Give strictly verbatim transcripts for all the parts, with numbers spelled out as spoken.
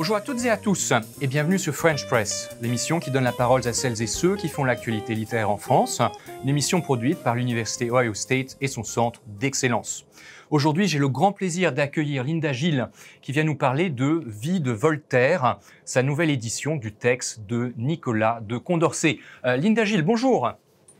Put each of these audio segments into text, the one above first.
Bonjour à toutes et à tous et bienvenue sur French Press, l'émission qui donne la parole à celles et ceux qui font l'actualité littéraire en France, une émission produite par l'Université Ohio State et son centre d'excellence. Aujourd'hui, j'ai le grand plaisir d'accueillir Linda Gilles qui vient nous parler de Vie de Voltaire, sa nouvelle édition du texte de Nicolas de Condorcet. Euh, Linda Gilles, bonjour.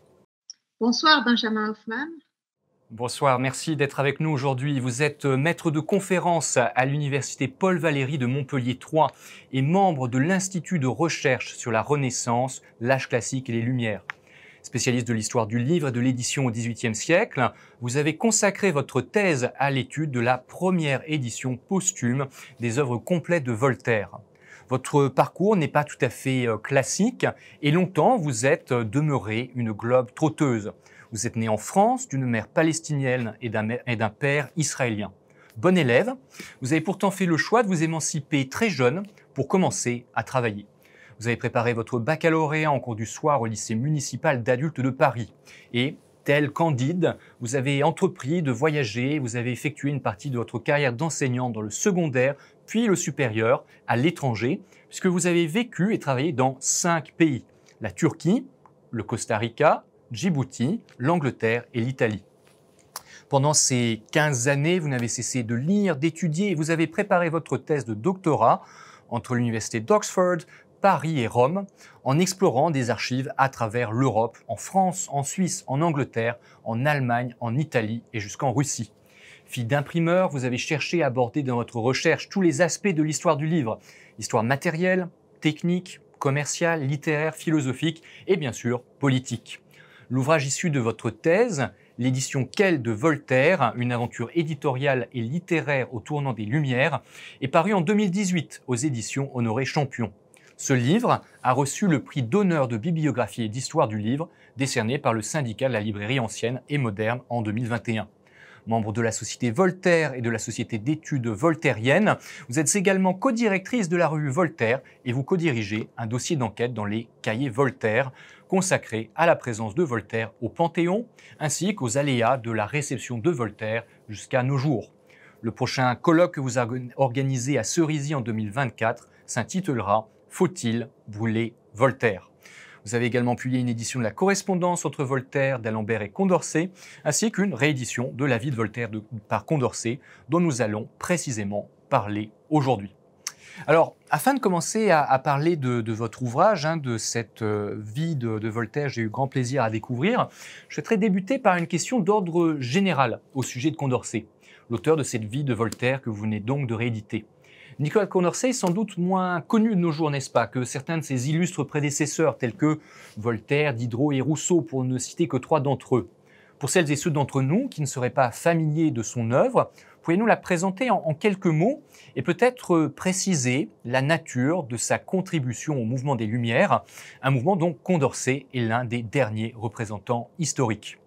Bonsoir Benjamin Hoffman. Bonsoir, merci d'être avec nous aujourd'hui. Vous êtes maître de conférence à l'université Paul Valéry de Montpellier trois et membre de l'Institut de recherche sur la Renaissance, l'âge classique et les Lumières. Spécialiste de l'histoire du livre et de l'édition au dix-huitième siècle, vous avez consacré votre thèse à l'étude de la première édition posthume des œuvres complètes de Voltaire. Votre parcours n'est pas tout à fait classique et longtemps vous êtes demeuré une globe trotteuse. Vous êtes né en France d'une mère palestinienne et d'un père israélien. Bon élève, vous avez pourtant fait le choix de vous émanciper très jeune pour commencer à travailler. Vous avez préparé votre baccalauréat en cours du soir au lycée municipal d'adultes de Paris. Et, tel Candide, vous avez entrepris de voyager, vous avez effectué une partie de votre carrière d'enseignant dans le secondaire, puis le supérieur, à l'étranger, puisque vous avez vécu et travaillé dans cinq pays. La Turquie, le Costa Rica, Djibouti, l'Angleterre et l'Italie. Pendant ces quinze années, vous n'avez cessé de lire, d'étudier et vous avez préparé votre thèse de doctorat entre l'université d'Oxford, Paris et Rome, en explorant des archives à travers l'Europe, en France, en Suisse, en Angleterre, en Allemagne, en Italie et jusqu'en Russie. Fille d'imprimeur, vous avez cherché à aborder dans votre recherche tous les aspects de l'histoire du livre, histoire matérielle, technique, commerciale, littéraire, philosophique et bien sûr politique. L'ouvrage issu de votre thèse, l'édition Quelle de Voltaire, une aventure éditoriale et littéraire au tournant des Lumières, est paru en deux mille dix-huit aux éditions Honoré Champion. Ce livre a reçu le prix d'honneur de bibliographie et d'histoire du livre, décerné par le syndicat de la librairie ancienne et moderne en deux mille vingt et un. Membre de la Société Voltaire et de la Société d'études voltairiennes, vous êtes également codirectrice de la revue Voltaire et vous codirigez un dossier d'enquête dans les Cahiers Voltaire, consacré à la présence de Voltaire au Panthéon, ainsi qu'aux aléas de la réception de Voltaire jusqu'à nos jours. Le prochain colloque que vous organisez à Cerisy en deux mille vingt-quatre s'intitulera « Faut-il brûler Voltaire ?» Vous avez également publié une édition de la correspondance entre Voltaire, d'Alembert et Condorcet, ainsi qu'une réédition de la vie de Voltaire de, par Condorcet, dont nous allons précisément parler aujourd'hui. Alors, afin de commencer à, à parler de, de votre ouvrage, hein, de cette euh, vie de, de Voltaire, j'ai eu grand plaisir à découvrir, je souhaiterais débuter par une question d'ordre général au sujet de Condorcet, l'auteur de cette vie de Voltaire que vous venez donc de rééditer. Nicolas de Condorcet est sans doute moins connu de nos jours, n'est-ce pas, que certains de ses illustres prédécesseurs, tels que Voltaire, Diderot et Rousseau, pour ne citer que trois d'entre eux. Pour celles et ceux d'entre nous qui ne seraient pas familiers de son œuvre, pourriez-nous la présenter en, en quelques mots et peut-être préciser la nature de sa contribution au mouvement des Lumières, un mouvement dont Condorcet est l'un des derniers représentants historiques.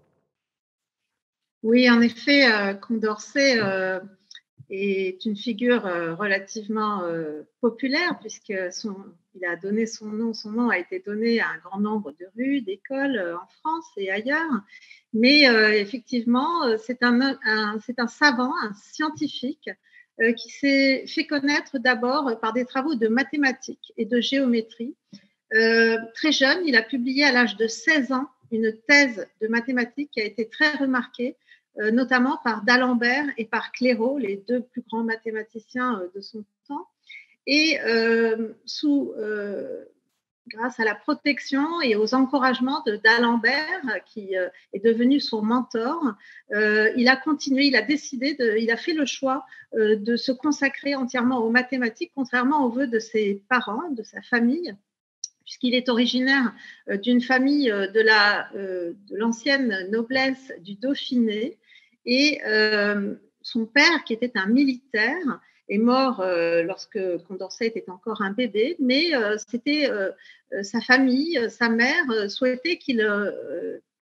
Oui, en effet, euh, Condorcet euh, est une figure euh, relativement euh, populaire puisque son, il a donné son nom, son nom a été donné à un grand nombre de rues, d'écoles euh, en France et ailleurs. Mais euh, effectivement, c'est un, un, c'est un savant, un scientifique euh, qui s'est fait connaître d'abord par des travaux de mathématiques et de géométrie. Euh, très jeune, il a publié à l'âge de seize ans une thèse de mathématiques qui a été très remarquée, euh, notamment par d'Alembert et par Clairaut, les deux plus grands mathématiciens euh, de son temps. Et euh, sous... Euh, grâce à la protection et aux encouragements d'Alembert, qui euh, est devenu son mentor, euh, il a continué, il a décidé, de, il a fait le choix euh, de se consacrer entièrement aux mathématiques, contrairement aux vœux de ses parents, de sa famille, puisqu'il est originaire euh, d'une famille euh, de la, euh, de l'ancienne noblesse du Dauphiné, et euh, son père, qui était un militaire, est mort euh, lorsque Condorcet était encore un bébé, mais euh, c'était euh, sa famille, sa mère euh, souhaitait qu'il euh,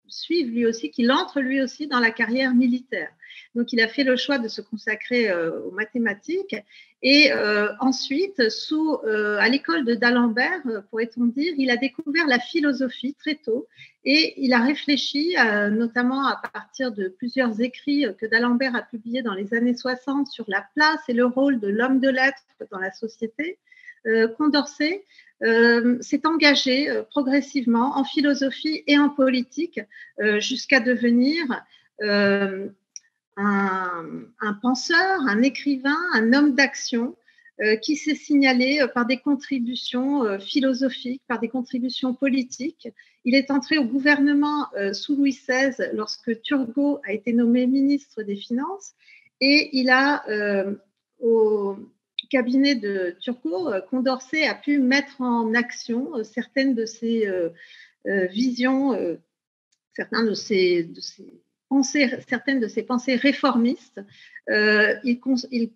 suive lui aussi, qu'il entre lui aussi dans la carrière militaire. Donc, il a fait le choix de se consacrer euh, aux mathématiques et euh, ensuite, sous, euh, à l'école de d'Alembert, euh, pourrait-on dire, il a découvert la philosophie très tôt et il a réfléchi, euh, notamment à partir de plusieurs écrits que d'Alembert a publiés dans les années soixante sur la place et le rôle de l'homme de lettres dans la société. Euh, Condorcet euh, s'est engagé euh, progressivement en philosophie et en politique euh, jusqu'à devenir euh, un, un penseur, un écrivain, un homme d'action euh, qui s'est signalé euh, par des contributions euh, philosophiques, par des contributions politiques. Il est entré au gouvernement euh, sous Louis seize lorsque Turgot a été nommé ministre des Finances et il a, euh, au cabinet de Turgot, euh, Condorcet a pu mettre en action euh, certaines de ses euh, euh, visions, euh, certains de ses, de ses pensées, certaines de ses pensées réformistes. Euh, il, il,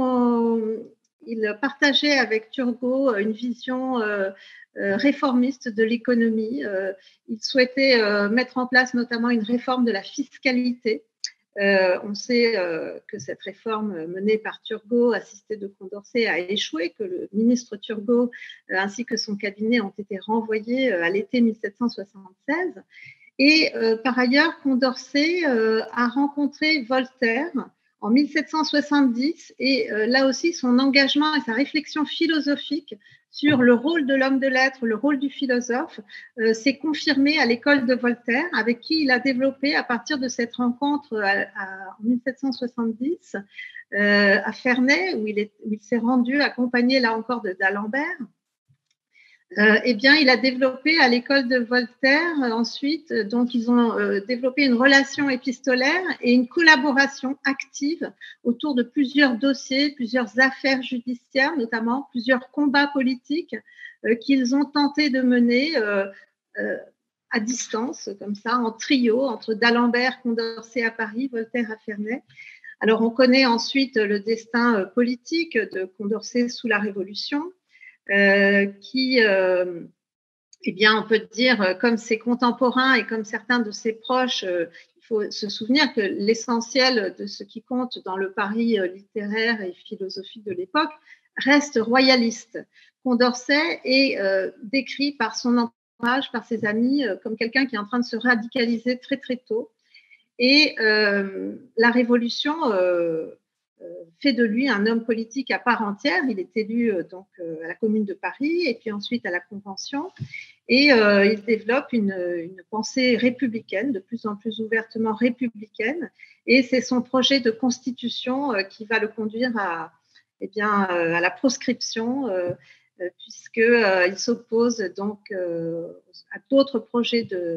il, partageait avec Turgot une vision euh, euh, réformiste de l'économie. Euh, il souhaitait euh, mettre en place notamment une réforme de la fiscalité. Euh, on sait euh, que cette réforme menée par Turgot, assistée de Condorcet, a échoué, que le ministre Turgot euh, ainsi que son cabinet ont été renvoyés euh, à l'été mille sept cent soixante-seize. Et euh, par ailleurs, Condorcet euh, a rencontré Voltaire en mille sept cent soixante-dix et euh, là aussi son engagement et sa réflexion philosophique sur le rôle de l'homme de lettres, le rôle du philosophe, euh, s'est confirmé à l'école de Voltaire, avec qui il a développé à partir de cette rencontre à, à, en mille sept cent soixante-dix euh, à Ferney, où il, est, où il s'est rendu accompagné là encore d'Alembert. Euh, eh bien, il a développé à l'école de Voltaire euh, ensuite, euh, donc ils ont euh, développé une relation épistolaire et une collaboration active autour de plusieurs dossiers, plusieurs affaires judiciaires, notamment plusieurs combats politiques euh, qu'ils ont tenté de mener euh, euh, à distance, comme ça, en trio, entre d'Alembert, Condorcet à Paris, Voltaire à Ferney. Alors, on connaît ensuite le destin euh, politique de Condorcet sous la Révolution. Euh, qui, euh, eh bien, on peut dire, comme ses contemporains et comme certains de ses proches, euh, il faut se souvenir que l'essentiel de ce qui compte dans le Paris littéraire et philosophique de l'époque reste royaliste. Condorcet est euh, décrit par son entourage, par ses amis, euh, comme quelqu'un qui est en train de se radicaliser très très tôt. Et euh, la Révolution euh, fait de lui un homme politique à part entière. Il est élu euh, donc euh, à la Commune de Paris et puis ensuite à la Convention. Et euh, il développe une, une pensée républicaine, de plus en plus ouvertement républicaine. Et c'est son projet de constitution euh, qui va le conduire à, eh bien, euh, à la proscription, euh, euh, puisqu'il euh, s'oppose donc euh, à d'autres projets de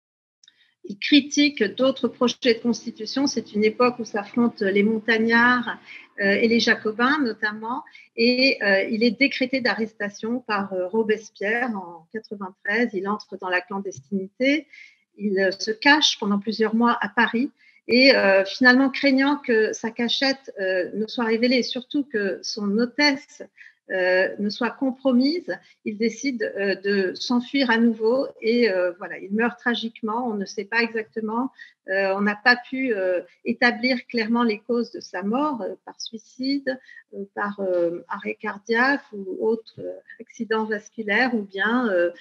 Il critique d'autres projets de constitution. C'est une époque où s'affrontent les montagnards euh, et les jacobins notamment. Et euh, il est décrété d'arrestation par euh, Robespierre en quatre-vingt-treize. Il entre dans la clandestinité. Il euh, se cache pendant plusieurs mois à Paris. Et euh, finalement, craignant que sa cachette euh, ne soit révélée et surtout que son hôtesse Euh, ne soit compromise, il décide euh, de s'enfuir à nouveau et euh, voilà, il meurt tragiquement. On ne sait pas exactement, euh, on n'a pas pu euh, établir clairement les causes de sa mort, euh, par suicide, euh, par euh, arrêt cardiaque ou autre euh, accident vasculaire ou bien euh,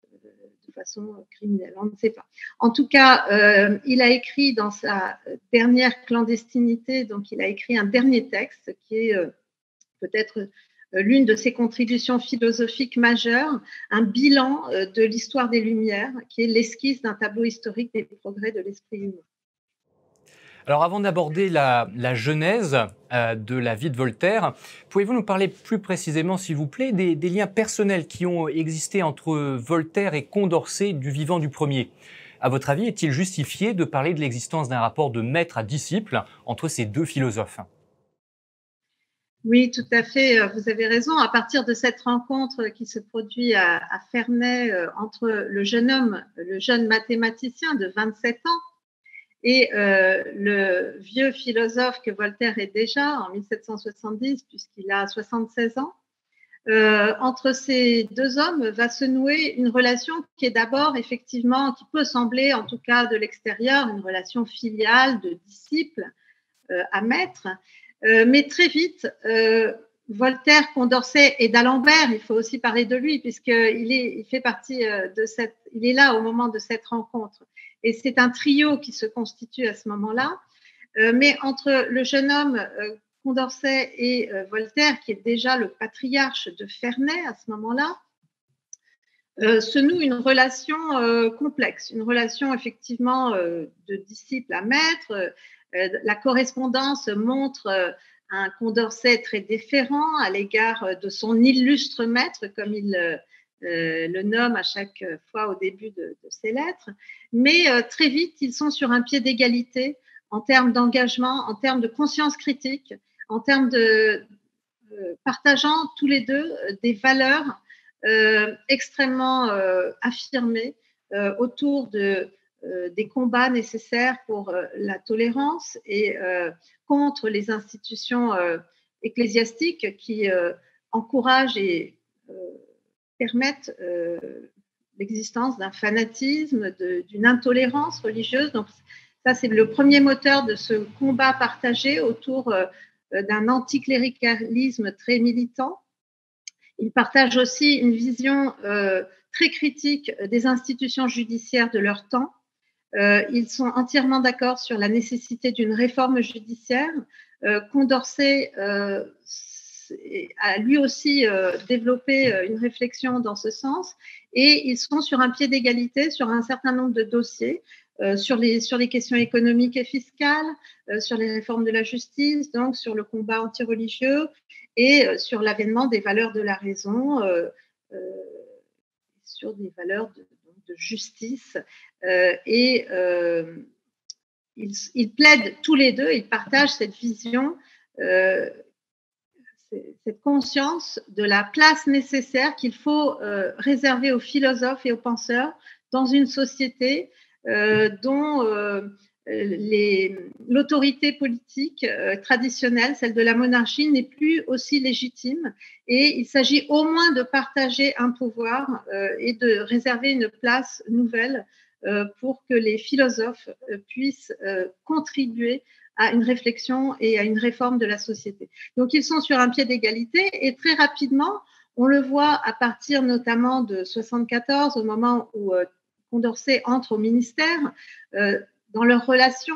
de façon criminelle, on ne sait pas. En tout cas, euh, il a écrit dans sa dernière clandestinité, donc il a écrit un dernier texte qui est euh, peut-être l'une de ses contributions philosophiques majeures, un bilan de l'histoire des Lumières, qui est l'esquisse d'un tableau historique des progrès de l'esprit humain. Alors avant d'aborder la, la genèse euh, de la vie de Voltaire, pouvez-vous nous parler plus précisément, s'il vous plaît, des, des liens personnels qui ont existé entre Voltaire et Condorcet du vivant du premier? À votre avis, est-il justifié de parler de l'existence d'un rapport de maître à disciple entre ces deux philosophes? Oui, tout à fait, vous avez raison. À partir de cette rencontre qui se produit à, à Ferney euh, entre le jeune homme, le jeune mathématicien de vingt-sept ans et euh, le vieux philosophe que Voltaire est déjà en mille sept cent soixante-dix, puisqu'il a soixante-seize ans, Euh, entre ces deux hommes va se nouer une relation qui est d'abord effectivement, qui peut sembler en tout cas de l'extérieur, une relation filiale de disciple euh, à maître, euh, mais très vite, euh, Voltaire, Condorcet et d'Alembert, il faut aussi parler de lui puisqu'il est, il fait partie de cette, il est là au moment de cette rencontre et c'est un trio qui se constitue à ce moment-là, euh, mais entre le jeune homme euh, Condorcet et euh, Voltaire, qui est déjà le patriarche de Ferney à ce moment-là, euh, se noue une relation euh, complexe, une relation effectivement euh, de disciple à maître. Euh, la correspondance montre euh, un Condorcet très déférent à l'égard de son illustre maître, comme il euh, le nomme à chaque fois au début de, de ses lettres. Mais euh, très vite, ils sont sur un pied d'égalité en termes d'engagement, en termes de conscience critique, en termes de euh, partageant tous les deux euh, des valeurs euh, extrêmement euh, affirmées euh, autour de, euh, des combats nécessaires pour euh, la tolérance et euh, contre les institutions euh, ecclésiastiques qui euh, encouragent et euh, permettent euh, l'existence d'un fanatisme, d'une intolérance religieuse. Donc, ça, c'est le premier moteur de ce combat partagé autour euh, d'un anticléricalisme très militant. Ils partagent aussi une vision euh, très critique des institutions judiciaires de leur temps. Euh, ils sont entièrement d'accord sur la nécessité d'une réforme judiciaire. Euh, Condorcet euh, a lui aussi euh, développé euh, une réflexion dans ce sens et ils sont sur un pied d'égalité sur un certain nombre de dossiers. Euh, sur, les, sur les questions économiques et fiscales, euh, sur les réformes de la justice, donc sur le combat antireligieux et euh, sur l'avènement des valeurs de la raison, euh, euh, sur des valeurs de, de justice. Euh, et euh, ils, ils plaident tous les deux, ils partagent cette vision, euh, cette conscience de la place nécessaire qu'il faut euh, réserver aux philosophes et aux penseurs dans une société euh, dont euh, l'autorité politique euh, traditionnelle, celle de la monarchie, n'est plus aussi légitime. Et il s'agit au moins de partager un pouvoir euh, et de réserver une place nouvelle euh, pour que les philosophes euh, puissent euh, contribuer à une réflexion et à une réforme de la société. Donc, ils sont sur un pied d'égalité et très rapidement, on le voit à partir notamment de soixante-quatorze, au moment où euh, Condorcet entre au ministère, euh, dans leur relation,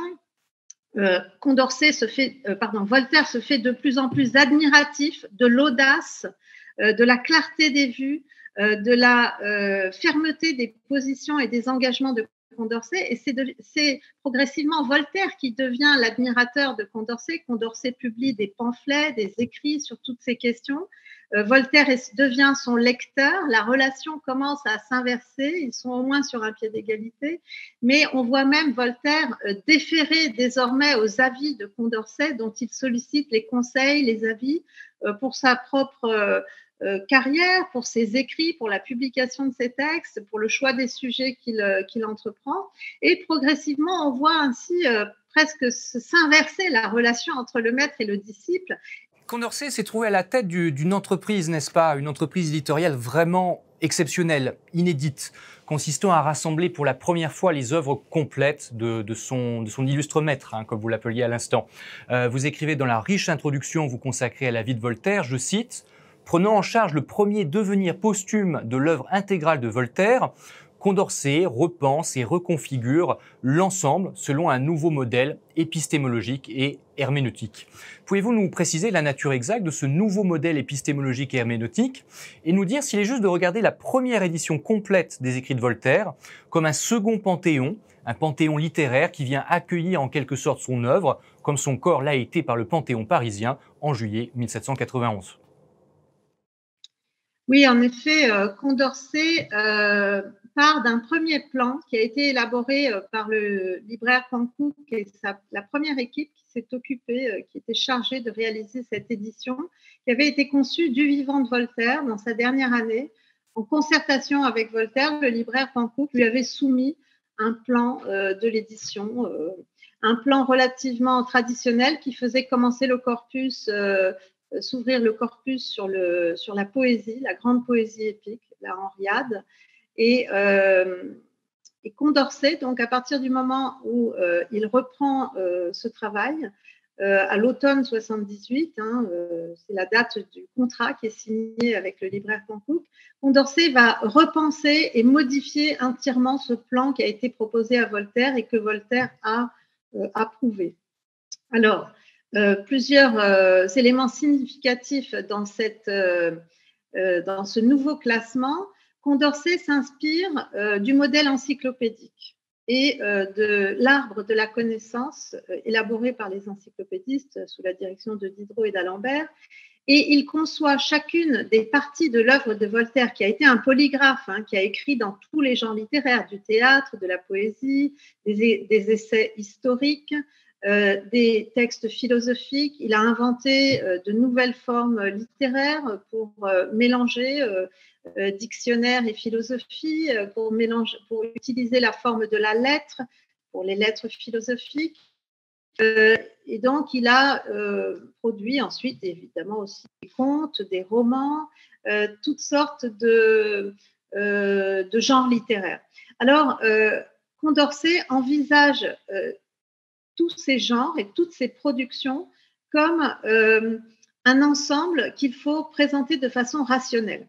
euh, Condorcet se fait, euh, pardon, Voltaire se fait de plus en plus admiratif de l'audace, euh, de la clarté des vues, euh, de la euh, fermeté des positions et des engagements de Condorcet, et c'est progressivement Voltaire qui devient l'admirateur de Condorcet. Condorcet publie des pamphlets, des écrits sur toutes ces questions. Euh, Voltaire est, devient son lecteur. La relation commence à s'inverser. Ils sont au moins sur un pied d'égalité. Mais on voit même Voltaire euh, déférer désormais aux avis de Condorcet, dont il sollicite les conseils, les avis euh, pour sa propre euh, Euh, carrière, pour ses écrits, pour la publication de ses textes, pour le choix des sujets qu'il euh, qu'il entreprend. Et progressivement, on voit ainsi euh, presque s'inverser la relation entre le maître et le disciple. Condorcet s'est trouvé à la tête d'une entreprise, n'est-ce pas? Une entreprise éditoriale vraiment exceptionnelle, inédite, consistant à rassembler pour la première fois les œuvres complètes de, de, son, de son illustre maître, hein, comme vous l'appeliez à l'instant. Euh, vous écrivez dans la riche introduction vous consacrez à la vie de Voltaire, je cite, « Prenant en charge le premier devenir posthume de l'œuvre intégrale de Voltaire, Condorcet repense et reconfigure l'ensemble selon un nouveau modèle épistémologique et herméneutique. » Pouvez-vous nous préciser la nature exacte de ce nouveau modèle épistémologique et herméneutique et nous dire s'il est juste de regarder la première édition complète des écrits de Voltaire comme un second panthéon, un panthéon littéraire qui vient accueillir en quelque sorte son œuvre, comme son corps l'a été par le Panthéon parisien en juillet mille sept cent quatre-vingt-onze. Oui, en effet, euh, Condorcet euh, part d'un premier plan qui a été élaboré euh, par le libraire Pankow, qui est sa, la première équipe qui s'est occupée, euh, qui était chargée de réaliser cette édition, qui avait été conçue du vivant de Voltaire dans sa dernière année. En concertation avec Voltaire, le libraire Pankow lui avait soumis un plan euh, de l'édition, euh, un plan relativement traditionnel qui faisait commencer le corpus euh, euh, s'ouvrir le corpus sur, le, sur la poésie, la grande poésie épique, la Henriade. Et, euh, et Condorcet, donc à partir du moment où euh, il reprend euh, ce travail, euh, à l'automne soixante-dix-huit, hein, euh, c'est la date du contrat qui est signé avec le libraire Panckoucke, Condorcet va repenser et modifier entièrement ce plan qui a été proposé à Voltaire et que Voltaire a euh, approuvé. Alors, euh, plusieurs euh, éléments significatifs dans, cette, euh, euh, dans ce nouveau classement. Condorcet s'inspire euh, du modèle encyclopédique et euh, de l'arbre de la connaissance euh, élaboré par les encyclopédistes sous la direction de Diderot et d'Alembert. Et il conçoit chacune des parties de l'œuvre de Voltaire, qui a été un polygraphe, hein, qui a écrit dans tous les genres littéraires, du théâtre, de la poésie, des, des essais historiques, euh, des textes philosophiques. Il a inventé euh, de nouvelles formes littéraires pour euh, mélanger euh, euh, dictionnaire et philosophie, euh, pour, mélanger, pour utiliser la forme de la lettre, pour les lettres philosophiques. Euh, et donc, il a euh, produit ensuite, évidemment, aussi des contes, des romans, euh, toutes sortes de, euh, de genres littéraires. Alors, euh, Condorcet envisage euh, tous ces genres et toutes ces productions comme euh, un ensemble qu'il faut présenter de façon rationnelle.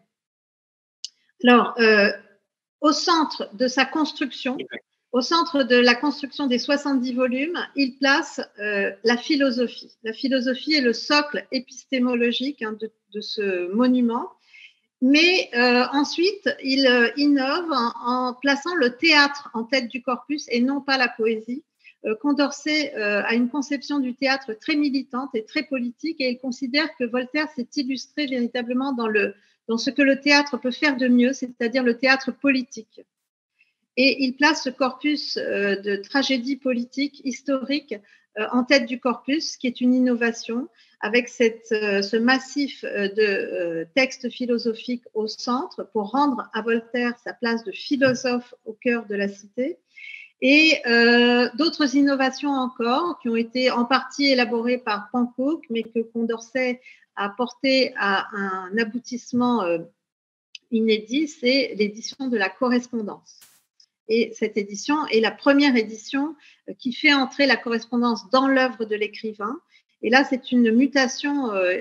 Alors, euh, au centre de sa construction, au centre de la construction des soixante-dix volumes, il place euh, la philosophie. La philosophie est le socle épistémologique hein, de, de ce monument. Mais euh, ensuite, il euh, innove en, en plaçant le théâtre en tête du corpus et non pas la poésie. Euh, Condorcet euh, a une conception du théâtre très militante et très politique et il considère que Voltaire s'est illustré véritablement dans, le, dans ce que le théâtre peut faire de mieux, c'est-à-dire le théâtre politique. Et il place ce corpus euh, de tragédie politique historique euh, en tête du corpus, qui est une innovation, avec cette, euh, ce massif euh, de euh, textes philosophiques au centre pour rendre à Voltaire sa place de philosophe au cœur de la cité. Et euh, d'autres innovations encore qui ont été en partie élaborées par Panckoucke, mais que Condorcet a porté à un aboutissement euh, inédit, c'est l'édition de la correspondance. Et cette édition est la première édition qui fait entrer la correspondance dans l'œuvre de l'écrivain. Et là, c'est une mutation euh,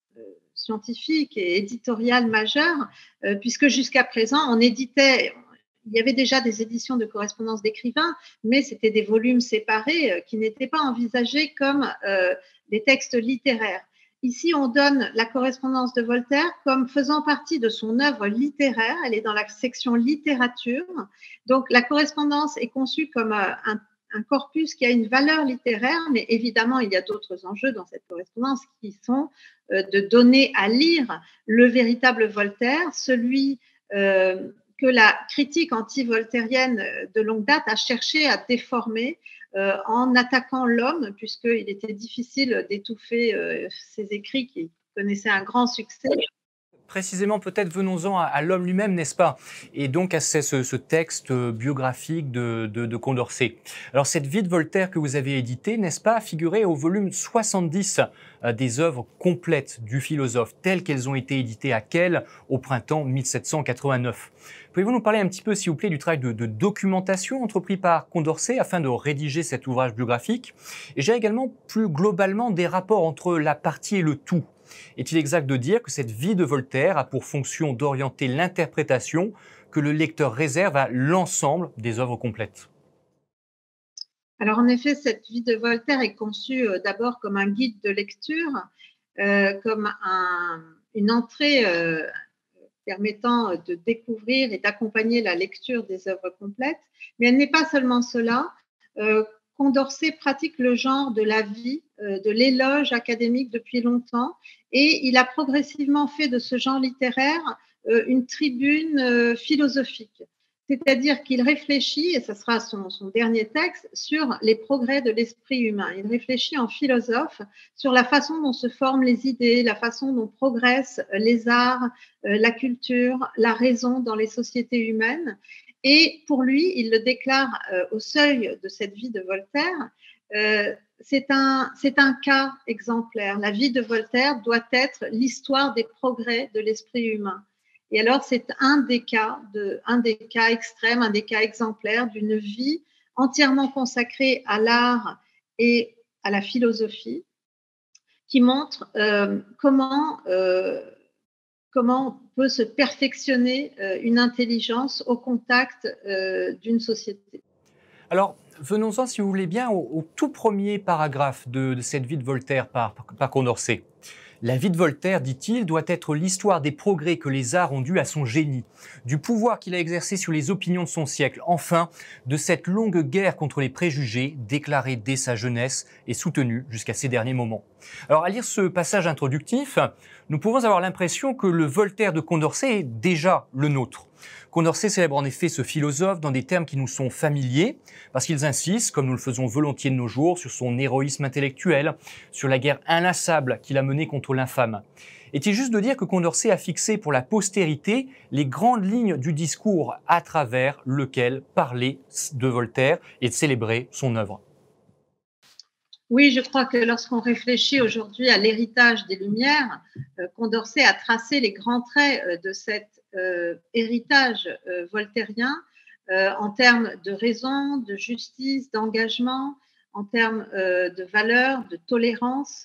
scientifique et éditoriale majeure, euh, puisque jusqu'à présent, on éditait, il y avait déjà des éditions de correspondance d'écrivains, mais c'était des volumes séparés euh, qui n'étaient pas envisagés comme euh, des textes littéraires. Ici, on donne la correspondance de Voltaire comme faisant partie de son œuvre littéraire. Elle est dans la section littérature. Donc, la correspondance est conçue comme un, un corpus qui a une valeur littéraire, mais évidemment, il y a d'autres enjeux dans cette correspondance qui sont euh, de donner à lire le véritable Voltaire, celui euh, que la critique anti-voltairienne de longue date a cherché à déformer Euh, en attaquant l'homme, puisqu'il était difficile d'étouffer euh, ses écrits qui connaissaient un grand succès. Précisément, peut-être venons-en à, à l'homme lui-même, n'est-ce pas? Et donc à ce, ce, ce texte biographique de, de, de Condorcet. Alors cette vie de Voltaire que vous avez éditée, n'est-ce pas, figurait au volume soixante-dix euh, des œuvres complètes du philosophe, telles qu'elles ont été éditées à Kehl au printemps mille sept cent quatre-vingt-neuf. Pouvez-vous nous parler un petit peu, s'il vous plaît, du travail de, de documentation entrepris par Condorcet afin de rédiger cet ouvrage biographique? Et j'ai également plus globalement des rapports entre la partie et le tout. Est-il exact de dire que cette vie de Voltaire a pour fonction d'orienter l'interprétation que le lecteur réserve à l'ensemble des œuvres complètes? Alors en effet, cette vie de Voltaire est conçue euh, d'abord comme un guide de lecture, euh, comme un, une entrée euh, permettant de découvrir et d'accompagner la lecture des œuvres complètes. Mais elle n'est pas seulement cela. Euh, Condorcet pratique le genre de la vie, euh, de l'éloge académique depuis longtemps, et il a progressivement fait de ce genre littéraire euh, une tribune euh, philosophique. C'est-à-dire qu'il réfléchit, et ce sera son, son dernier texte, sur les progrès de l'esprit humain. Il réfléchit en philosophe sur la façon dont se forment les idées, la façon dont progressent les arts, euh, la culture, la raison dans les sociétés humaines. Et pour lui, il le déclare euh, au seuil de cette vie de Voltaire, euh, c'est un, c'est un cas exemplaire. La vie de Voltaire doit être l'histoire des progrès de l'esprit humain. Et alors, c'est un des cas, de, un des cas extrêmes, un des cas exemplaires d'une vie entièrement consacrée à l'art et à la philosophie, qui montre euh, comment, euh, comment peut se perfectionner euh, une intelligence au contact euh, d'une société. Alors, venons-en, si vous voulez bien, au, au tout premier paragraphe de, de cette vie de Voltaire par, par Condorcet. La vie de Voltaire, dit-il, doit être l'histoire des progrès que les arts ont dus à son génie, du pouvoir qu'il a exercé sur les opinions de son siècle, enfin, de cette longue guerre contre les préjugés, déclarée dès sa jeunesse et soutenue jusqu'à ses derniers moments. Alors, à lire ce passage introductif, nous pouvons avoir l'impression que le Voltaire de Condorcet est déjà le nôtre. Condorcet célèbre en effet ce philosophe dans des termes qui nous sont familiers, parce qu'ils insistent, comme nous le faisons volontiers de nos jours, sur son héroïsme intellectuel, sur la guerre inlassable qu'il a menée contre l'infâme. Est-il juste de dire que Condorcet a fixé pour la postérité les grandes lignes du discours à travers lequel parler de Voltaire et de célébrer son œuvre? Oui, je crois que lorsqu'on réfléchit aujourd'hui à l'héritage des Lumières, euh, Condorcet a tracé les grands traits euh, de cet euh, héritage euh, voltairien euh, en termes de raison, de justice, d'engagement, en termes euh, de valeurs, de tolérance,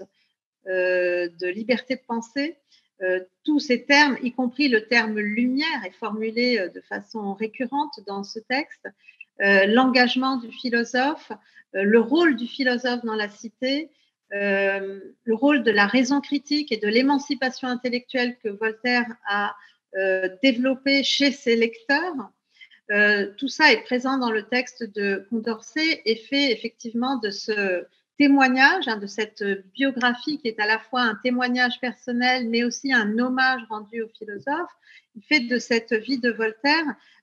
euh, de liberté de pensée. Euh, tous ces termes, y compris le terme lumière, est formulé euh, de façon récurrente dans ce texte. Euh, l'engagement du philosophe, euh, le rôle du philosophe dans la cité, euh, le rôle de la raison critique et de l'émancipation intellectuelle que Voltaire a euh, développé chez ses lecteurs. Euh, tout ça est présent dans le texte de Condorcet et fait effectivement de ce témoignage, hein, de cette biographie qui est à la fois un témoignage personnel mais aussi un hommage rendu au philosophe. Il fait de cette vie de Voltaire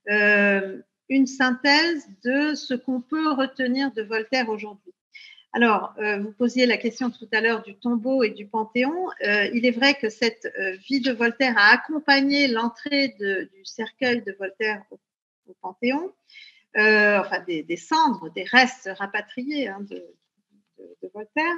euh, une synthèse de ce qu'on peut retenir de Voltaire aujourd'hui. Alors, euh, vous posiez la question tout à l'heure du tombeau et du Panthéon. Euh, il est vrai que cette euh, vie de Voltaire a accompagné l'entrée de, du cercueil de Voltaire au, au Panthéon, euh, enfin des, des, cendres, des restes rapatriés hein, de, de, de, Voltaire.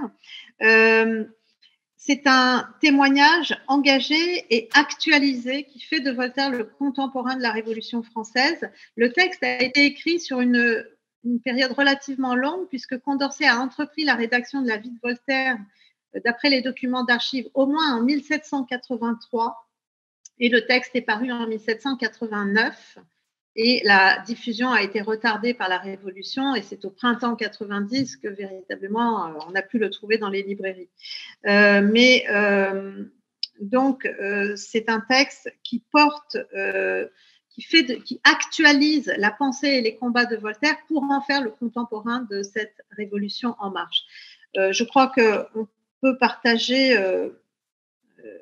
Euh, c'est un témoignage engagé et actualisé qui fait de Voltaire le contemporain de la Révolution française. Le texte a été écrit sur une, une période relativement longue puisque Condorcet a entrepris la rédaction de la vie de Voltaire d'après les documents d'archives au moins en mille sept cent quatre-vingt-trois et le texte est paru en mille sept cent quatre-vingt-neuf. Et la diffusion a été retardée par la Révolution et c'est au printemps quatre-vingt-dix que véritablement euh, on a pu le trouver dans les librairies. Euh, mais euh, donc euh, c'est un texte qui porte, euh, qui, fait de, qui actualise la pensée et les combats de Voltaire pour en faire le contemporain de cette Révolution en marche. Euh, je crois qu'on peut partager, euh, euh,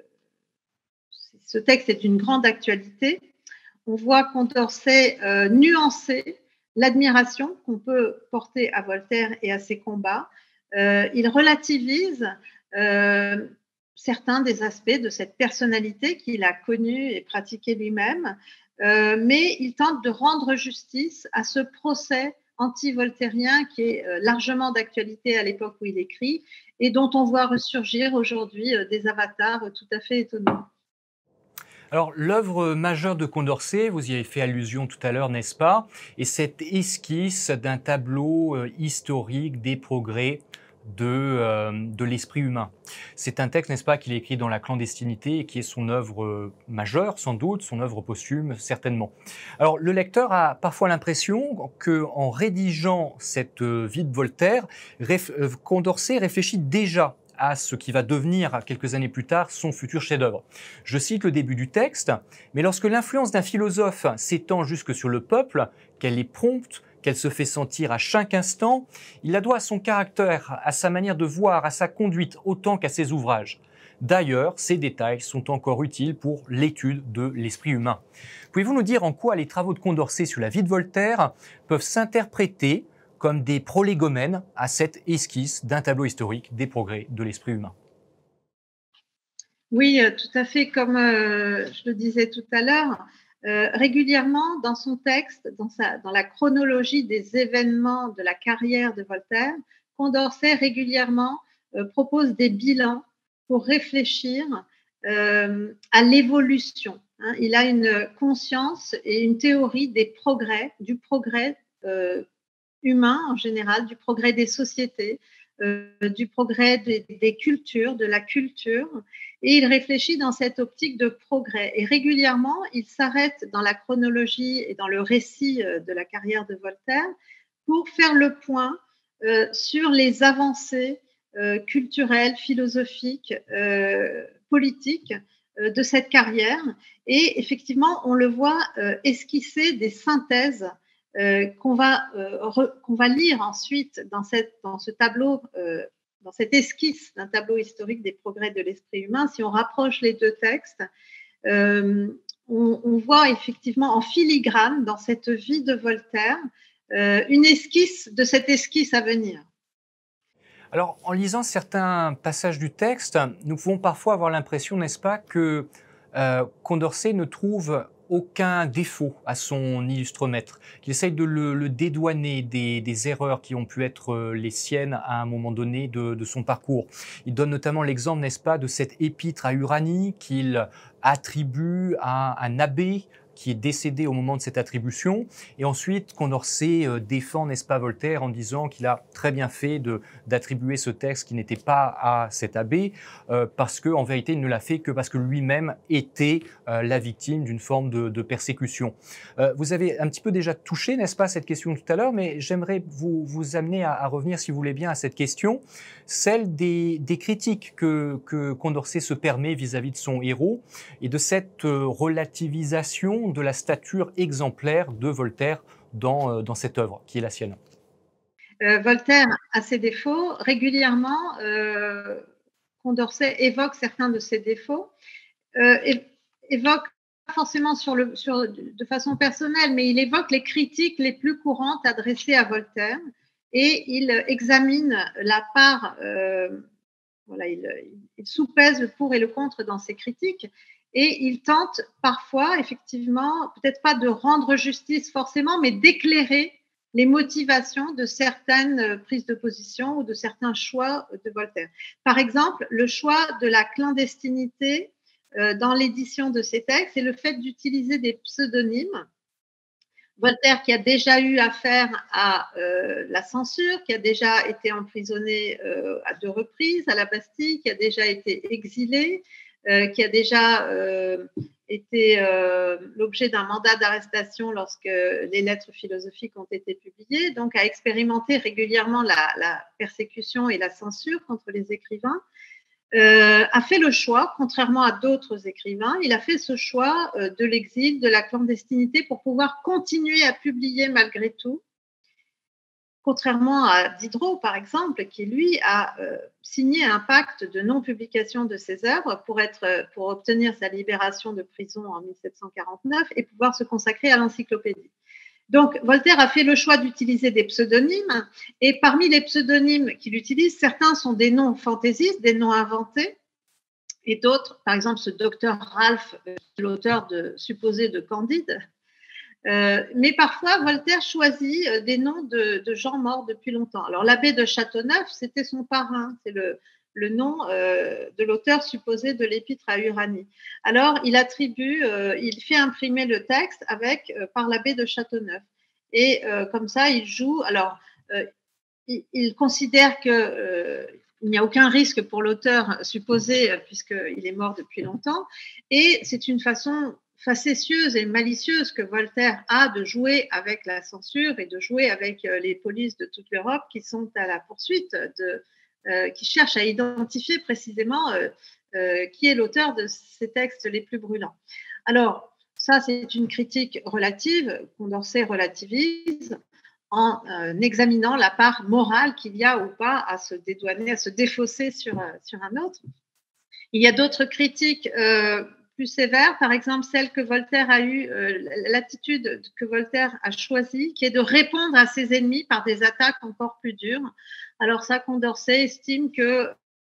ce texte est d'une grande actualité. On voit Condorcet euh, nuancer l'admiration qu'on peut porter à Voltaire et à ses combats. Euh, il relativise euh, certains des aspects de cette personnalité qu'il a connue et pratiquée lui-même, euh, mais il tente de rendre justice à ce procès anti-voltairien qui est euh, largement d'actualité à l'époque où il écrit et dont on voit ressurgir aujourd'hui euh, des avatars tout à fait étonnants. Alors, l'œuvre majeure de Condorcet, vous y avez fait allusion tout à l'heure, n'est-ce pas? Et cette esquisse d'un tableau euh, historique des progrès de, euh, de l'esprit humain. C'est un texte, n'est-ce pas, qu'il a écrit dans la clandestinité et qui est son œuvre euh, majeure, sans doute, son œuvre posthume, certainement. Alors, le lecteur a parfois l'impression qu'en rédigeant cette euh, vie de Voltaire, réf- euh, Condorcet réfléchit déjà à ce qui va devenir, quelques années plus tard, son futur chef-d'œuvre. Je cite le début du texte, mais lorsque l'influence d'un philosophe s'étend jusque sur le peuple, qu'elle est prompte, qu'elle se fait sentir à chaque instant, il la doit à son caractère, à sa manière de voir, à sa conduite, autant qu'à ses ouvrages. D'ailleurs, ces détails sont encore utiles pour l'étude de l'esprit humain. Pouvez-vous nous dire en quoi les travaux de Condorcet sur la vie de Voltaire peuvent s'interpréter comme des prolégomènes à cette esquisse d'un tableau historique des progrès de l'esprit humain? Oui, tout à fait. Comme euh, je le disais tout à l'heure, euh, régulièrement dans son texte, dans, sa, dans la chronologie des événements de la carrière de Voltaire, Condorcet régulièrement euh, propose des bilans pour réfléchir euh, à l'évolution. Hein. Il a une conscience et une théorie des progrès, du progrès euh, humain en général, du progrès des sociétés, euh, du progrès des, des cultures, de la culture, et il réfléchit dans cette optique de progrès. Et régulièrement, il s'arrête dans la chronologie et dans le récit de la carrière de Voltaire pour faire le point euh, sur les avancées euh, culturelles, philosophiques, euh, politiques euh, de cette carrière. Et effectivement, on le voit euh, esquisser des synthèses euh, qu'on va, euh, qu'on va lire ensuite dans, cette, dans ce tableau, euh, dans cette esquisse d'un tableau historique des progrès de l'esprit humain. Si on rapproche les deux textes, euh, on, on voit effectivement en filigrane dans cette vie de Voltaire euh, une esquisse de cette esquisse à venir. Alors, en lisant certains passages du texte, nous pouvons parfois avoir l'impression, n'est-ce pas, que euh, Condorcet ne trouve aucun défaut à son illustre maître, qu'il essaye de le, le dédouaner des, des erreurs qui ont pu être les siennes à un moment donné de, de son parcours. Il donne notamment l'exemple, n'est-ce pas, de cette épître à Uranie qu'il attribue à un abbé qui est décédé au moment de cette attribution. Et ensuite, Condorcet euh, défend, n'est-ce pas, Voltaire en disant qu'il a très bien fait de, d'attribuer ce texte qui n'était pas à cet abbé, euh, parce qu'en vérité, il ne l'a fait que parce que lui-même était euh, la victime d'une forme de, de persécution. Euh, vous avez un petit peu déjà touché, n'est-ce pas, cette question tout à l'heure, mais j'aimerais vous, vous amener à, à revenir, si vous voulez bien, à cette question, celle des, des critiques que, que Condorcet se permet vis-à-vis de son héros et de cette euh, relativisation de la stature exemplaire de Voltaire dans, dans cette œuvre qui est la sienne. Euh, Voltaire a ses défauts. Régulièrement, euh, Condorcet évoque certains de ses défauts, euh, évoque pas forcément sur le, sur, de façon personnelle, mais il évoque les critiques les plus courantes adressées à Voltaire et il examine la part, euh, voilà, il, il soupèse le pour et le contre dans ses critiques. Et il tente parfois, effectivement, peut-être pas de rendre justice forcément, mais d'éclairer les motivations de certaines prises de position ou de certains choix de Voltaire. Par exemple, le choix de la clandestinité euh, dans l'édition de ses textes et le fait d'utiliser des pseudonymes. Voltaire qui a déjà eu affaire à euh, la censure, qui a déjà été emprisonné euh, à deux reprises à la Bastille, qui a déjà été exilé, Euh, qui a déjà euh, été euh, l'objet d'un mandat d'arrestation lorsque les lettres philosophiques ont été publiées, donc a expérimenté régulièrement la, la persécution et la censure contre les écrivains, euh, a fait le choix, contrairement à d'autres écrivains, il a fait ce choix euh, de l'exil, de la clandestinité pour pouvoir continuer à publier malgré tout. Contrairement à Diderot, par exemple, qui lui a euh, signé un pacte de non-publication de ses œuvres pour, être, pour obtenir sa libération de prison en mille sept cent quarante-neuf et pouvoir se consacrer à l'encyclopédie. Donc, Voltaire a fait le choix d'utiliser des pseudonymes et parmi les pseudonymes qu'il utilise, certains sont des noms fantaisistes, des noms inventés et d'autres, par exemple ce docteur Ralph, l'auteur de, supposé de Candide. Euh, mais parfois, Voltaire choisit euh, des noms de, de gens morts depuis longtemps. Alors, l'abbé de Châteauneuf, c'était son parrain, c'est le, le nom euh, de l'auteur supposé de l'épître à Uranie. Alors, il attribue, euh, il fait imprimer le texte avec, euh, par l'abbé de Châteauneuf. Et euh, comme ça, il joue. Alors, euh, il, il considère que euh, il n'y a aucun risque pour l'auteur supposé, puisqu'il est mort depuis longtemps. Et c'est une façon facétieuse et malicieuse que Voltaire a de jouer avec la censure et de jouer avec les polices de toute l'Europe qui sont à la poursuite, de, euh, qui cherchent à identifier précisément euh, euh, qui est l'auteur de ces textes les plus brûlants. Alors, ça, c'est une critique relative, Condorcet relativise, en euh, examinant la part morale qu'il y a ou pas à se dédouaner, à se défausser sur, euh, sur un autre. Il y a d'autres critiques euh, plus sévères, par exemple celle que Voltaire a eue, euh, l'attitude que Voltaire a choisie, qui est de répondre à ses ennemis par des attaques encore plus dures. Alors ça, Condorcet estime que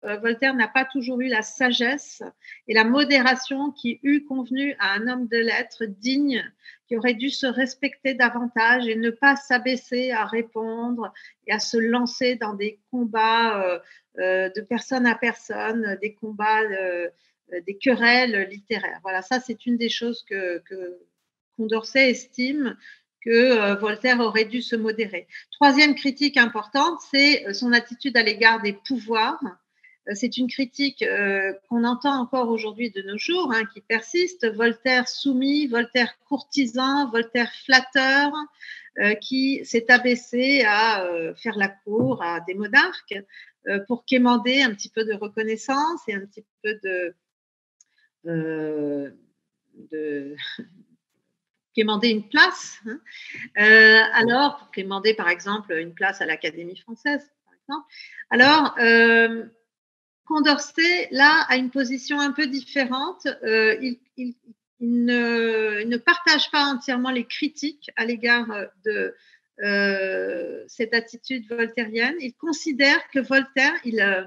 euh, Voltaire n'a pas toujours eu la sagesse et la modération qui eût convenu à un homme de lettres digne, qui aurait dû se respecter davantage et ne pas s'abaisser à répondre et à se lancer dans des combats euh, euh, de personne à personne, des combats, euh, des querelles littéraires. Voilà, ça c'est une des choses que, que Condorcet estime que euh, Voltaire aurait dû se modérer. Troisième critique importante, c'est son attitude à l'égard des pouvoirs. C'est une critique euh, qu'on entend encore aujourd'hui de nos jours, hein, qui persiste. Voltaire soumis, Voltaire courtisan, Voltaire flatteur, euh, qui s'est abaissé à euh, faire la cour à des monarques euh, pour quémander un petit peu de reconnaissance et un petit peu de, euh, de quémander une place. Hein. Euh, alors, pour quémander par exemple une place à l'Académie française, par exemple. Alors, euh, Condorcet, là, a une position un peu différente. Euh, il, il, il, ne, il, ne, partage pas entièrement les critiques à l'égard de euh, cette attitude voltairienne. Il considère que Voltaire, il, euh,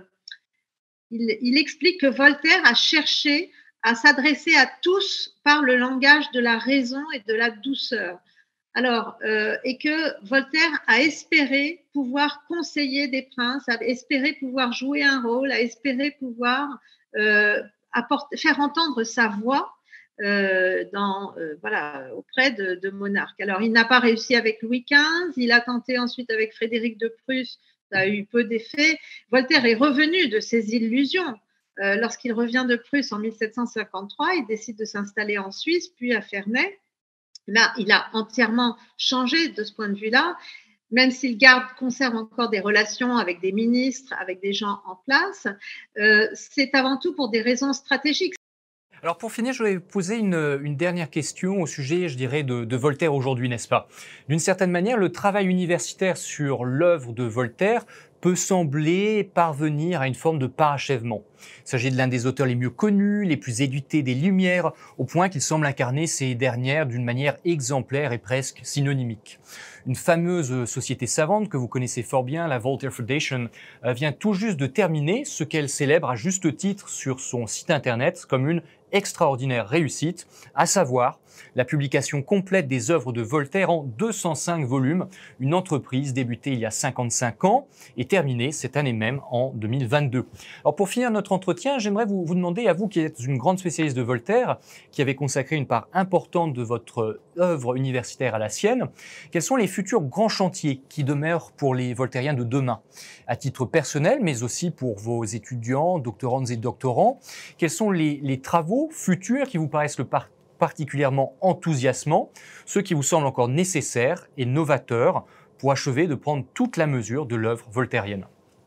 il, il explique que Voltaire a cherché à s'adresser à tous par le langage de la raison et de la douceur. Alors, euh, et que Voltaire a espéré pouvoir conseiller des princes, a espéré pouvoir jouer un rôle, a espéré pouvoir euh, apporter, faire entendre sa voix euh, dans, euh, voilà, auprès de, de monarques. Alors, il n'a pas réussi avec Louis quinze, il a tenté ensuite avec Frédéric de Prusse, ça a eu peu d'effet. Voltaire est revenu de ses illusions. Euh, lorsqu'il revient de Prusse en mille sept cent cinquante-trois, il décide de s'installer en Suisse, puis à Ferney. Là, il a entièrement changé de ce point de vue-là, même s'il garde, conserve encore des relations avec des ministres, avec des gens en place. Euh, c'est avant tout pour des raisons stratégiques. Alors pour finir, je voulais poser une, une dernière question au sujet, je dirais, de, de Voltaire aujourd'hui, n'est-ce pas? D'une certaine manière, le travail universitaire sur l'œuvre de Voltaire peut sembler parvenir à une forme de parachèvement. Il s'agit de l'un des auteurs les mieux connus, les plus éduqués des Lumières, au point qu'il semble incarner ces dernières d'une manière exemplaire et presque synonymique. Une fameuse société savante que vous connaissez fort bien, la Voltaire Foundation, vient tout juste de terminer ce qu'elle célèbre à juste titre sur son site internet comme une extraordinaire réussite, à savoir la publication complète des œuvres de Voltaire en deux cent cinq volumes, une entreprise débutée il y a cinquante-cinq ans et terminée cette année même en deux mille vingt-deux. Alors pour finir notre entretien, j'aimerais vous, vous demander, à vous qui êtes une grande spécialiste de Voltaire, qui avez consacré une part importante de votre œuvre universitaire à la sienne, quels sont les futurs grands chantiers qui demeurent pour les voltairiens de demain, à titre personnel, mais aussi pour vos étudiants, doctorantes et doctorants? Quels sont les, les travaux futurs qui vous paraissent le par particulièrement enthousiasmants, ceux qui vous semblent encore nécessaires et novateurs pour achever de prendre toute la mesure de l'œuvre voltairienne?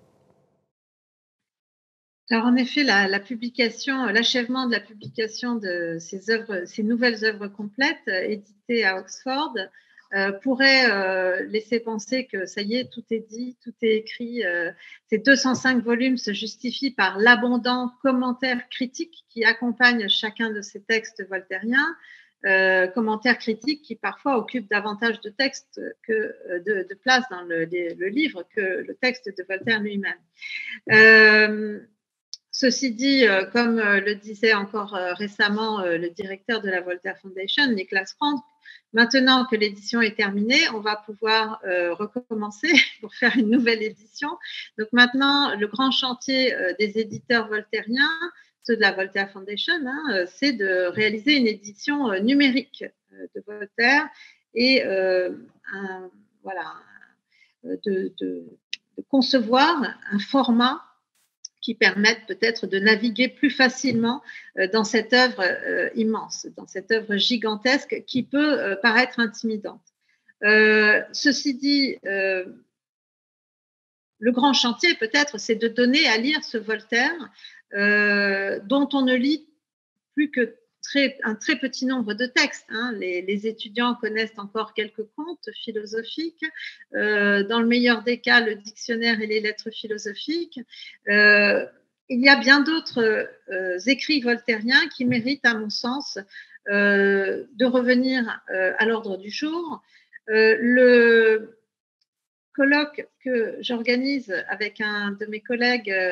Alors en effet, la, la publication, l'achèvement de la publication de ces œuvres, ces nouvelles œuvres complètes euh, éditées à Oxford euh, pourrait euh, laisser penser que ça y est, tout est dit, tout est écrit. Euh, ces deux cent cinq volumes se justifient par l'abondant commentaire critique qui accompagne chacun de ces textes voltairiens. Euh, commentaires critiques qui parfois occupent davantage de texte que de, de place dans le, le livre que le texte de Voltaire lui-même. Euh, Ceci dit, euh, comme euh, le disait encore euh, récemment euh, le directeur de la Voltaire Foundation, Niklas Frank, maintenant que l'édition est terminée, on va pouvoir euh, recommencer pour faire une nouvelle édition. Donc maintenant, le grand chantier euh, des éditeurs voltairiens, ceux de la Voltaire Foundation, hein, c'est de réaliser une édition euh, numérique euh, de Voltaire et euh, un, voilà, de, de, de concevoir un format qui permettent peut-être de naviguer plus facilement dans cette œuvre euh, immense, dans cette œuvre gigantesque qui peut euh, paraître intimidante. Euh, ceci dit, euh, le grand chantier peut-être, c'est de donner à lire ce Voltaire euh, dont on ne lit plus que très, un très petit nombre de textes. Hein. Les, les étudiants connaissent encore quelques contes philosophiques, euh, dans le meilleur des cas, le dictionnaire et les lettres philosophiques. Euh, il y a bien d'autres euh, écrits voltairiens qui méritent, à mon sens, euh, de revenir euh, à l'ordre du jour. Euh, le colloque que j'organise avec un de mes collègues euh,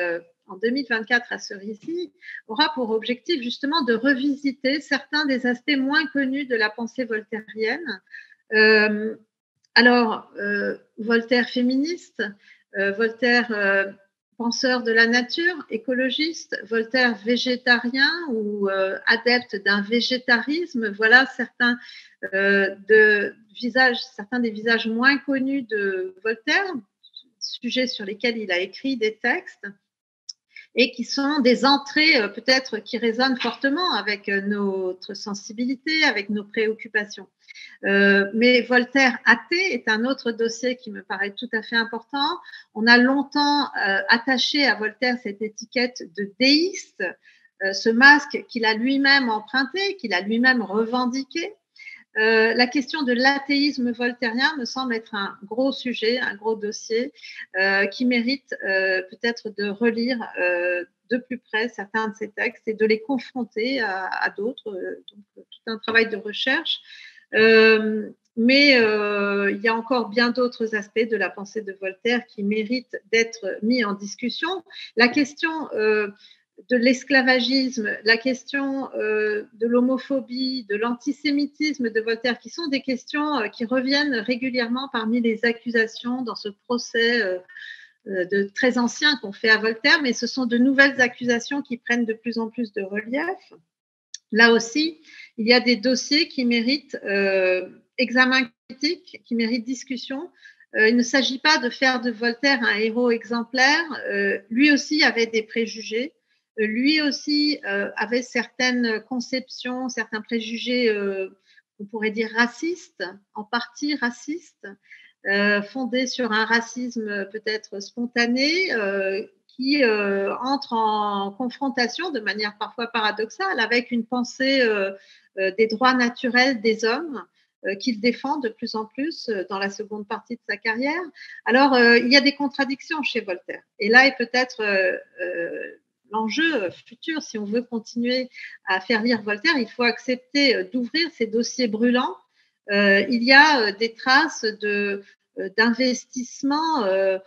en deux mille vingt-quatre à Cerisy, aura pour objectif justement de revisiter certains des aspects moins connus de la pensée voltairienne. Euh, alors, euh, Voltaire féministe, euh, Voltaire euh, penseur de la nature, écologiste, Voltaire végétarien ou euh, adepte d'un végétarisme, voilà certains, euh, de visages, certains des visages moins connus de Voltaire, sujets sur lesquels il a écrit des textes et qui sont des entrées euh, peut-être qui résonnent fortement avec euh, notre sensibilité, avec nos préoccupations. Euh, mais Voltaire athée est un autre dossier qui me paraît tout à fait important. On a longtemps euh, attaché à Voltaire cette étiquette de déiste, euh, ce masque qu'il a lui-même emprunté, qu'il a lui-même revendiqué. Euh, la question de l'athéisme voltairien me semble être un gros sujet, un gros dossier euh, qui mérite euh, peut-être de relire euh, de plus près certains de ces textes et de les confronter à, à d'autres, euh, donc tout un travail de recherche. Euh, mais euh, il y a encore bien d'autres aspects de la pensée de Voltaire qui méritent d'être mis en discussion. La question euh, de l'esclavagisme, la question euh, de l'homophobie, de l'antisémitisme de Voltaire, qui sont des questions euh, qui reviennent régulièrement parmi les accusations dans ce procès euh, de très ancien qu'on fait à Voltaire, mais ce sont de nouvelles accusations qui prennent de plus en plus de relief. Là aussi, il y a des dossiers qui méritent euh, examen critique, qui méritent discussion. Euh, il ne s'agit pas de faire de Voltaire un héros exemplaire. Euh, lui aussi avait des préjugés. Euh, lui aussi euh, avait certaines conceptions, certains préjugés, euh, on pourrait dire racistes, en partie racistes, euh, fondés sur un racisme peut-être spontané, euh, qui euh, entre en confrontation de manière parfois paradoxale avec une pensée euh, euh, des droits naturels des hommes euh, qu'il défend de plus en plus euh, dans la seconde partie de sa carrière. Alors, euh, il y a des contradictions chez Voltaire. Et là est peut-être euh, euh, l'enjeu futur, si on veut continuer à faire lire Voltaire, il faut accepter euh, d'ouvrir ces dossiers brûlants. Euh, il y a euh, des traces de, euh, d'investissement euh,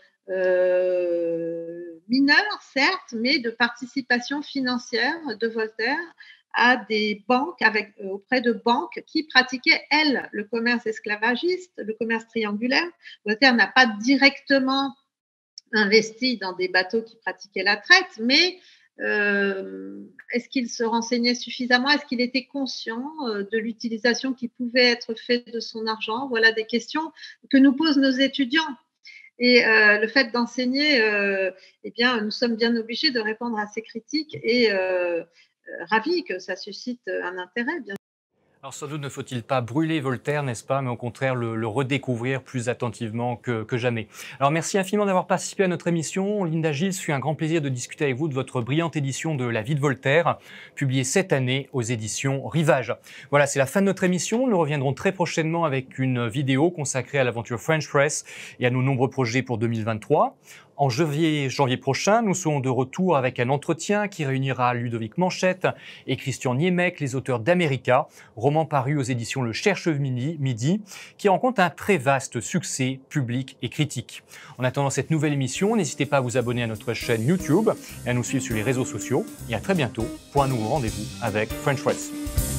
Euh, mineur, certes, mais de participation financière de Voltaire à des banques, avec, euh, auprès de banques qui pratiquaient, elles, le commerce esclavagiste, le commerce triangulaire. Voltaire n'a pas directement investi dans des bateaux qui pratiquaient la traite, mais euh, est-ce qu'il se renseignait suffisamment? Est-ce qu'il était conscient euh, de l'utilisation qui pouvait être faite de son argent? Voilà des questions que nous posent nos étudiants. Et euh, le fait d'enseigner, euh, eh bien, nous sommes bien obligés de répondre à ces critiques et euh, ravis que ça suscite un intérêt, bien sûr. Alors sans doute ne faut-il pas brûler Voltaire, n'est-ce pas, mais au contraire le, le redécouvrir plus attentivement que, que jamais. Alors merci infiniment d'avoir participé à notre émission. Linda Gill, ce fut un grand plaisir de discuter avec vous de votre brillante édition de La vie de Voltaire, publiée cette année aux éditions Rivage. Voilà, c'est la fin de notre émission. Nous reviendrons très prochainement avec une vidéo consacrée à l'aventure French Press et à nos nombreux projets pour deux mille vingt-trois. En janvier, janvier prochain, nous serons de retour avec un entretien qui réunira Ludovic Manchette et Christian Niemec, les auteurs d'América, roman paru aux éditions Le Cherche-Midi, qui rencontre un très vaste succès public et critique. En attendant cette nouvelle émission, n'hésitez pas à vous abonner à notre chaîne YouTube et à nous suivre sur les réseaux sociaux. Et à très bientôt pour un nouveau rendez-vous avec French Press.